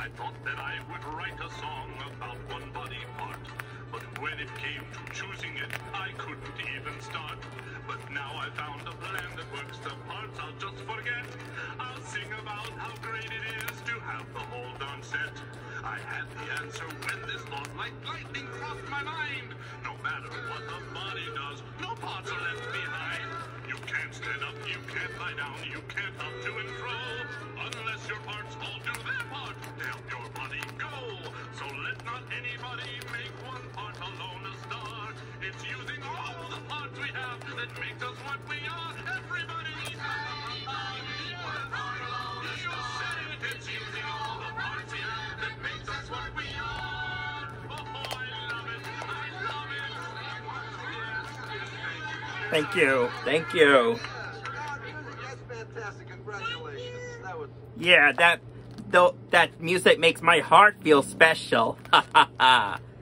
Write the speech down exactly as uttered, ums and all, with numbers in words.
I thought that I would write a song about one body part. But when it came to choosing it, I couldn't even start. But now I found a plan that works. The parts I'll just forget. I'll sing about how great it is to have the whole darn set. I had the answer when this thought like lightning crossed my mind. No matter what the body does, no parts are left behind. You can't stand up, you can't lie down, you can't up to and fro, unless your parts all do their part to help your body go. So let not anybody make one part alone a star. It's using all the parts we have that makes us what we are. Everybody, you said it. It's using all the parts we have that makes us what we are. Oh, I love it. I love it. Thank you. Thank you. That's fantastic. Congratulations. That was... Yeah, that, though, that music makes my heart feel special. Ha ha ha.